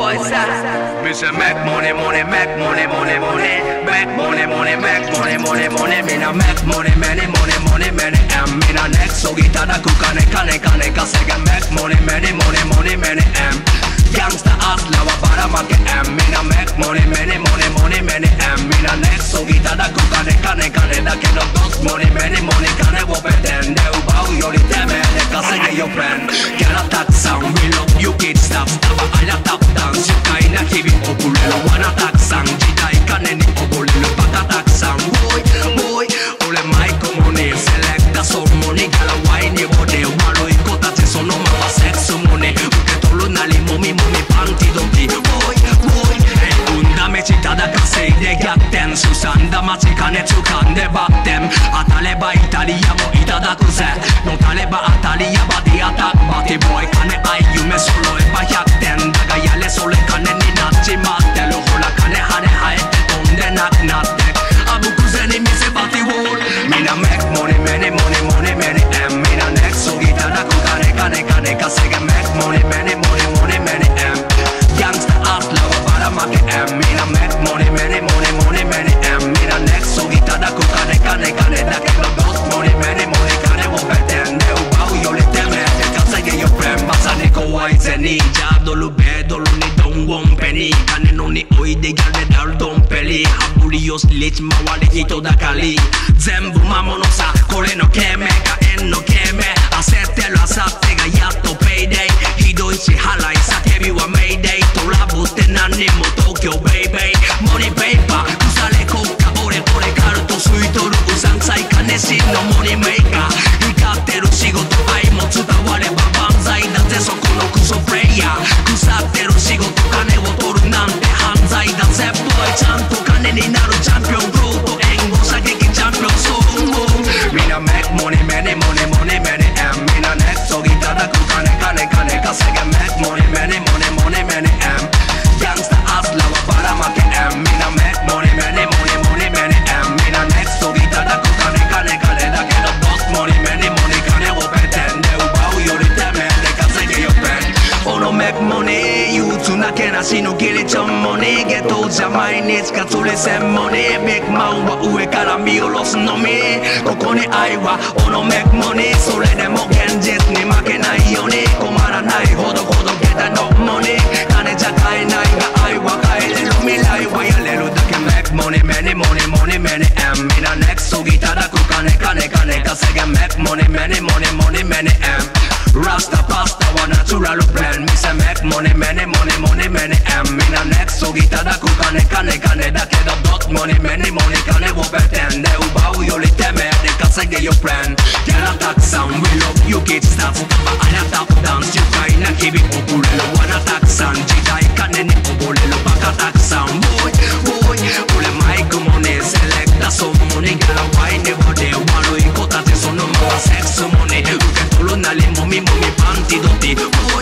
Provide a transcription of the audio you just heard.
boy say. Me say make money, money, make money, money, money. Make money, money, make money, money, money. Me na make money, many, money, money, many. M. Me na next so gitada ku kane, kane, kane, kasege. Make money, many, money, money, many. M. Gangsta hustler wa para make M. Me na make money, many, money, money, many. M. Me na next so gitada ku kane, kane, kane. Da que no dos money, many, money, kane wo pretende. Ubao yori teme de kasege your friend. Get a tax sound, we love you kids stop. Staba ala tap dance, you kaina hibi opulelo. Wana tax sound, jidai kane ni opulelo. Baka tax sound, boy, boy. Ole mai komone, selecta so money. Gala wine ye bode, walo ikota te sono mama sexo money. Uke tolo nali momi momi panty doti. Boy, boy. Unda me citada kasei de gatten. Susanda machikane tsukande batten. Ataleba Italia mo itadaku ze. No taleba Atalia badi attack. Bati boy kane ai yume solo eba yakten. Daga yale sole kane ni nachi matte. Lohola kane hane haete tonde nak natte. Abuku zeni mise bati wall. Mina make money, many, money, money, many. M. Mina next so itadaku kane kane kane kasege. Make money, many, money, money, many. M. Gangsta hustler wa para make M. Mina make money, many, money, money, many. M. Mina next so itadaku kane kane kane. Da que no dos money, many, money, kane wo pretende. Ubao yori teme de kasege your friend. Basane ko waise ni jado lube dolo ni don wompeni. Kane no ni oide gane dal don peli. Haburi yo slit mawale hito da kali. Zembu mamono sa kore no keme ka en no keme. Asetelo asatte ga yatto payday. Hidoi shi halai sakebi wa mayday. Torabute nani mo Tokyo baby. Money paper kusale koka ore ore karuto suitoru usansai kane shi no money maker. Hikatteru shigoto ai mo tsutawareば万歳だぜそこのクソプレイヤー。腐ってる仕事金を取るなんて犯罪だぜボーイ。ちゃんと金になるチャンピオンブルーと援護射撃チャンピオンそうみんな make money many money money many M。 みんなネットいただく金金金稼げ make money many money money many M。 ギャンスターハスラーはばらまけ M。 みんな make money many money money many M。 みんなネットいただく金金金だけどボス money many money 金をペテンで奪うよりてめえで稼げよペン。Ono make money 憂鬱なけなしのギリちょんもにゲットじゃ毎日かつれせんもにビッグマンは上から見下ろすのみ。ここに愛は Ono make money それでも現実に負けないように困らないほどほどけたのもに金じゃ買えないが愛は変えれる未来はやれるだけ make money many money money many M。 みんなネクストいただく金金金稼げ make money many money money many M。 ラスタパスタはナチュラルブレン。店 make money many money money many M。 みんなネクストいただく金金金だけどドット money many money 金をペテンで奪うよりてめえで稼げよフレン。ギャラたくさん We love you kids スタッフあなた普段愉快な日々送れる罠たくさん時代金に溺れるバカたくさん Boy boy 俺マイクもねセレクタソンもねギャラワイネボで悪い子たちそのままセックスもね受け取るなりもみもみパンティドティ